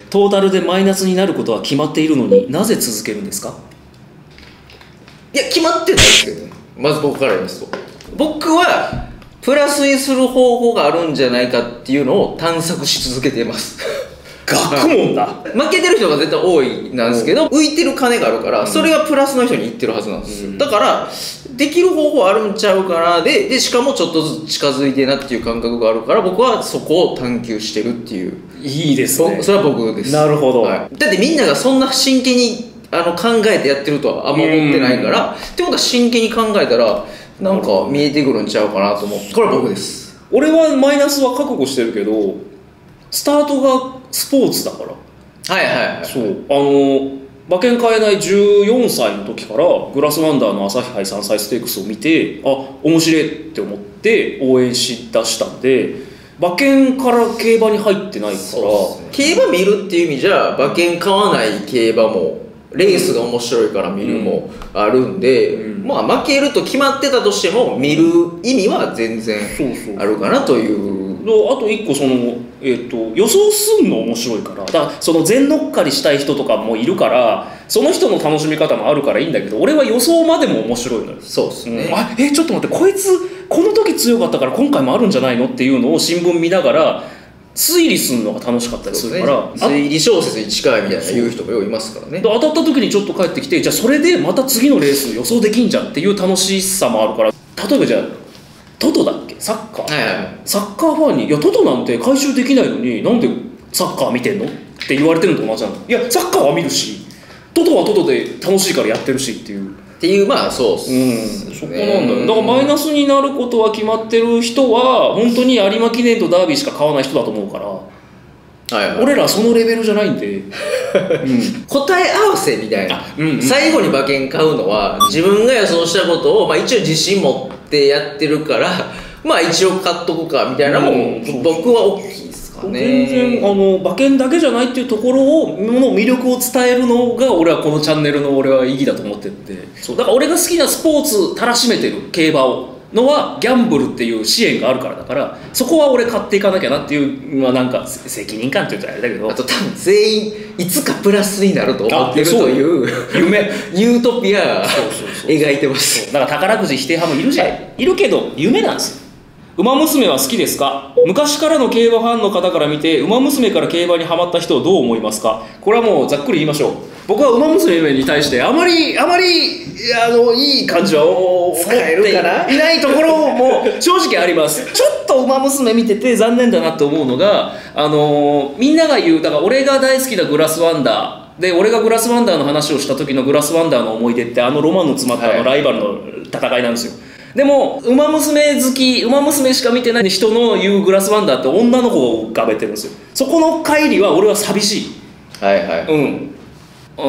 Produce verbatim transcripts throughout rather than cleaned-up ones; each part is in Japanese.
トータルでマイナスになることは決まっているのになぜ続けるんですか？ いや決まってないですけどね。まず僕から言いますと、僕はプラスにする方法があるんじゃないかっていうのを探索し続けています学問だ。 負けてる人が絶対多いなんですけど、浮いてる金があるから、それがプラスの人にいってるはずなんですよ、うん、だからできる方法あるんちゃうかな。ででしかもちょっとずつ近づいてなっていう感覚があるから、僕はそこを探求してるっていう。 いいですね。 それは僕です。 なるほど、 はい、だってみんながそんな真剣にあの考えてやってるとはあんま思ってないから、ってことは真剣に考えたらなんか見えてくるんちゃうかなと思う。これは僕です。 俺はマイナスは覚悟してるけど、スタートがスポーツだから。 はいはいはい。 そう、あの馬券買えないじゅうよんさいの時からグラスワンダーの朝日杯さんさいステークスを見て、あ、面白いって思って応援しだしたんで、馬券から競馬に入ってないから、ね、 競馬見るっていう意味じゃ馬券買わない競馬もレースが面白いから見るもあるんで、うん、まあ負けると決まってたとしても見る意味は全然あるかなという。 あと一個その、えー、と予想すんの面白いから、だからその全乗っかりしたい人とかもいるから、その人の楽しみ方もあるからいいんだけど、俺は予想までも面白いのよ。 そうですね、 うん、あえちょっと待って、こいつこの時強かったから今回もあるんじゃないのっていうのを新聞見ながら推理するのが楽しかったりするから、ね、 推理小説に近いみたいな言う人もよういますからね。 当たった時にちょっと帰ってきて、じゃあそれでまた次のレース予想できんじゃんっていう楽しさもあるから。例えばじゃあトトだっけ、サッカー、 はいはい、 サッカーファンに「いやトトなんて回収できないのになんでサッカー見てんの?」って言われてるのと同じなの。いやサッカーは見るし、トトはトトで楽しいからやってるしっていうっていう、まあそうっす、 うん、そこなんだよ。だからマイナスになることは決まってる人は本当に有馬記念とダービーしか買わない人だと思うから、はいはい、俺らそのレベルじゃないんで、うん、 答え合わせみたいな、うんうん、最後に馬券買うのは自分が予想したことを、まあ、一応自信持ってやってるから、まあ一応買っとこうかみたいなのも、うん、僕は大きいですかね。 全然あの馬券だけじゃないっていうところをの魅力を伝えるのが俺はこのチャンネルの俺は意義だと思ってて、そうだから俺が好きなスポーツたらしめてる競馬をのはギャンブルっていう支援があるからだから、そこは俺買っていかなきゃなっていう、まあ、なんか責任感って言ったらあれだけど、 あと多分全員いつかプラスになると思ってるという夢ユートピア描いてます。 だから宝くじ否定派もいるじゃん、はい、いるけど夢なんですよ。馬娘は好きですか？昔からの競馬ファンの方から見て馬娘から競馬にハマった人をどう思いますか？これはもうざっくり言いましょう。僕は馬娘に対してあまりあまりあのいい感じは思っていないところも正直あります。ちょっと馬娘見てて残念だなと思うのが、あのみんなが言う、だから俺が大好きなグラスワンダーで、俺がグラスワンダーの話をした時のグラスワンダーの思い出ってあのロマンの詰まったあのライバルの戦いなんですよ。でも馬娘好き、馬娘しか見てない人の言うグラスワンダーって女の子を浮かべてるんですよ。そこの乖離は俺は寂しい。 はいはい、 うんうん、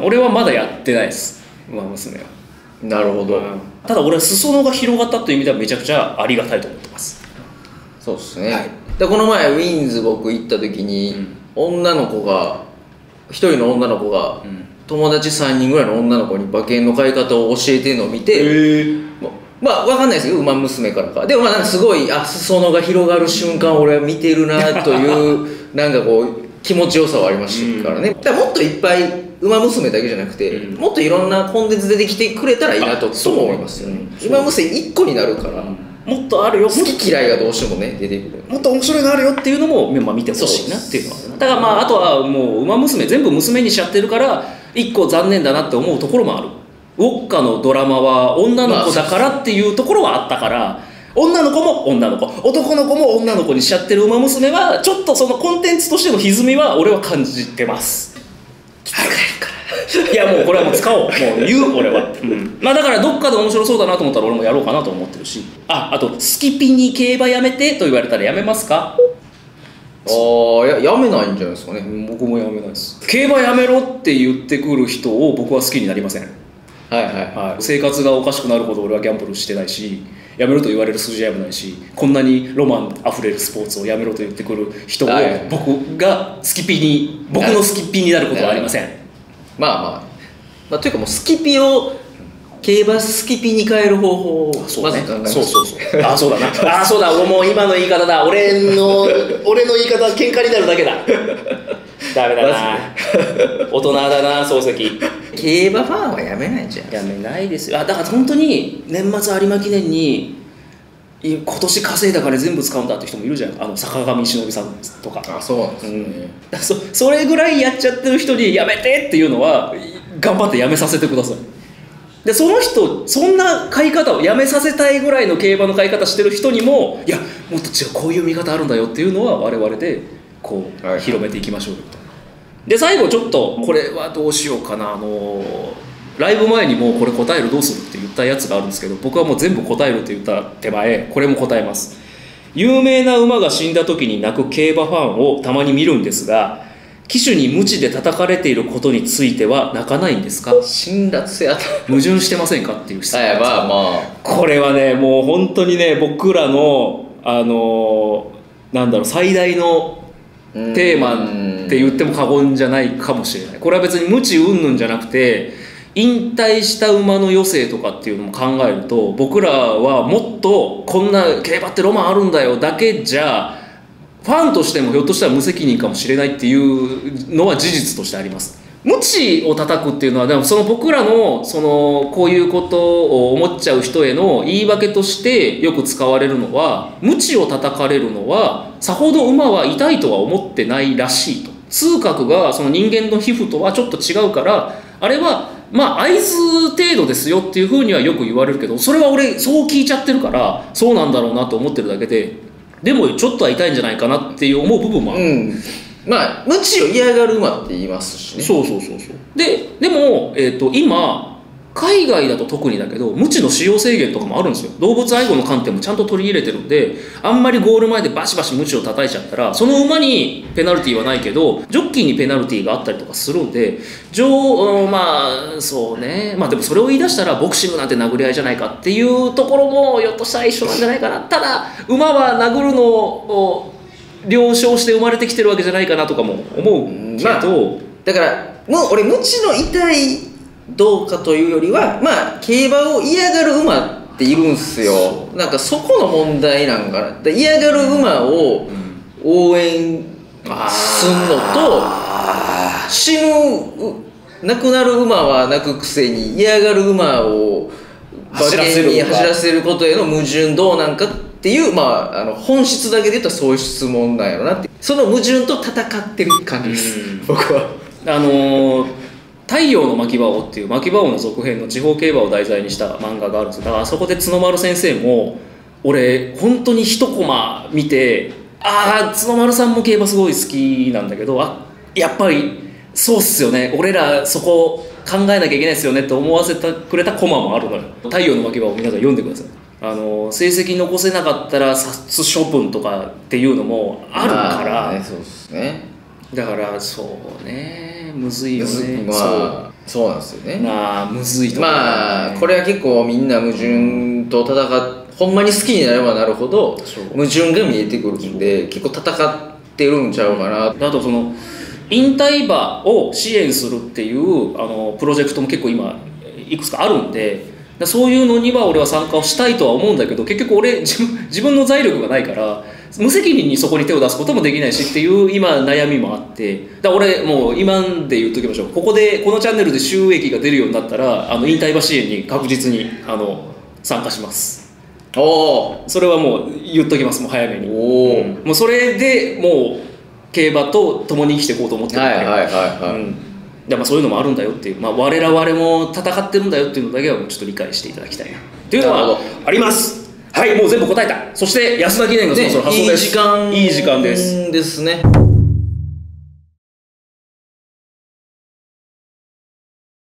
俺はまだやってないです馬娘は。 なるほど、うん、 ただ俺は裾野が広がったという意味ではめちゃくちゃありがたいと思ってます。 そうですね、はい、でこの前ウィンズ僕行った時に、うん、女の子が一人の女の子が、うん、友達さんにんぐらいの女の子に馬券の買い方を教えてるのを見て、へー、まあ分かんないですけど馬娘からかでもまあなんかすごい、あ、裾野が広がる瞬間を俺は見てるなというなんかこう気持ちよさはありましたからね、うん、だからもっといっぱい馬娘だけじゃなくて、うん、もっといろんなコンテンツ出てきてくれたらいいなととも思いますよね。馬娘いっこになるから、うん、もっとあるよ、好き嫌いがどうしてもね出てくる、もっと面白いのあるよっていうのも、まあ、見てほしいなっていうのは、だからまああとはもう馬娘全部娘にしちゃってるからいっこ残念だなって思うところもある。ウォッカのドラマは女の子だからっていうところはあったから、女の子も女の子、男の子も女の子にしちゃってる馬娘はちょっとそのコンテンツとしての歪みは俺は感じてます。いやもうこれはもう使おう、もう言う俺は、うん、まあだからどっかで面白そうだなと思ったら俺もやろうかなと思ってるし、ああとスキピに競馬やめてと言われたらやめますか？ ああ、ややめないんじゃないですかね。 僕もやめないです。競馬やめろって言ってくる人を僕は好きになりません。はいはいはい、生活がおかしくなるほど俺はギャンブルしてないし、やめろと言われる筋合いもないし、こんなにロマンあふれるスポーツをやめろと言ってくる人を僕がスキピに、僕のスキピになることはありません。 まあまあ、まあ、というかもうスキピを競馬スキピに変える方法をまず考えます。 そうそうそう。あ、そうだな。あ、そうだ。もう今の言い方だ。俺の俺の言い方は喧嘩になるだけだ。 ダメだな大人だな漱石。 競馬ファンはやめないんじゃん。 やめないですよ。あだから本当に年末有馬記念にい今年稼いだから全部使うんだって人もいるじゃん。あの坂上忍さんとか。 あそうなんですね、 うん、そ, それぐらいやっちゃってる人にやめてっていうのは頑張ってやめさせてください。でその人そんな買い方をやめさせたいぐらいの競馬の買い方してる人にもいやもっと違うこういう見方あるんだよっていうのは我々でこう、はい、広めていきましょうよと。で最後ちょっとこれはどうしようかな。あのライブ前にもうこれ答えるどうするって言ったやつがあるんですけど僕はもう全部答えるって言った手前これも答えます。有名な馬が死んだ時に泣く競馬ファンをたまに見るんですが騎手に鞭で叩かれていることについては泣かないんですか。 辛辣やと矛盾してませんかっていう質問。 まあまあこれはねもう本当にね僕らのあのなんだろう最大のテーマって言っても過言じゃないかもしれない。これは別に無知云々じゃなくて引退した馬の余生とかっていうのも考えると僕らはもっとこんな競馬ってロマンあるんだよだけじゃファンとしてもひょっとしたら無責任かもしれないっていうのは事実としてあります。無知を叩くっていうのはでもその僕らのそのこういうことを思っちゃう人への言い訳としてよく使われるのは無知を叩かれるのはさほど馬は痛いとは思ってないらしいと。痛覚がその人間の皮膚とはちょっと違うからあれはまあ合図程度ですよっていうふうにはよく言われるけどそれは俺そう聞いちゃってるからそうなんだろうなと思ってるだけででもちょっとは痛いんじゃないかなっていう思う部分もある、うん、 まあ無知を嫌がる馬って言いますしね。 そうそうそうそうででも、えー、と今海外だと特にだけど無知の使用制限とかもあるんですよ。動物愛護の観点もちゃんと取り入れてるんであんまりゴール前でバシバシ無知を叩いちゃったらその馬にペナルティーはないけどジョッキーにペナルティーがあったりとかするんで上、うん、まあそうねまあでもそれを言い出したらボクシングなんて殴り合いじゃないかっていうところもひょっとしたら一緒なんじゃないかな。ただ馬は殴るのを了承して生まれてきてるわけじゃないかなとかも思うけど、まあ、 だからもう俺無知の痛いどうかというよりはまあ競馬を嫌がる馬っているんすよ。なんかそこの問題なんかな。嫌がる馬を応援すんのと死ぬ亡くなる馬は泣くくせに嫌がる馬を馬券に走らせることへの矛盾どうなんかっていう、まあ、あの本質だけで言うとそういう質問なんやろなってその矛盾と戦ってる感じです僕は。 あのー太陽の牧場王っていう牧場王の続編の地方競馬を題材にした漫画があるんですよ。だからあそこで角丸先生も俺本当に一コマ見てああ角丸さんも競馬すごい好きなんだけどあやっぱりそうっすよね俺らそこ考えなきゃいけないですよねって思わせてくれたコマもあるのよ。太陽の牧場を皆さん読んでください。あの成績残せなかったら殺処分とかっていうのもあるから、 ね、そうですね。だからそうねむずいよね。 まあそうなんですよね。 まあむずいところ、ね、 まあこれは結構みんな矛盾と戦っほんまに好きになればなるほど矛盾が見えてくるんで結構戦ってるんちゃうかな。 あとその引退馬を支援するっていうあのプロジェクトも結構今いくつかあるんでそういうのには俺は参加をしたいとは思うんだけど結局俺自分、自分の財力がないから無責任にそこに手を出すこともできないしっていう今悩みもあってだから俺もう今で言っときましょう。ここでこのチャンネルで収益が出るようになったらあの引退馬支援に確実にあの参加します。 おそれはもう言っときますもう早めに。 お、 うん、もうそれでもう競馬と共に生きていこうと思ってるんで、 はいはいはいはい、 うんでまあ、そういうのもあるんだよっていう、まあ、我々も戦ってるんだよっていうのだけはもうちょっと理解していただきたいなっていうのはあります。はいもう全部答えた。そして安田記念がそろそろ発送です。 いい時間いい時間ですですね。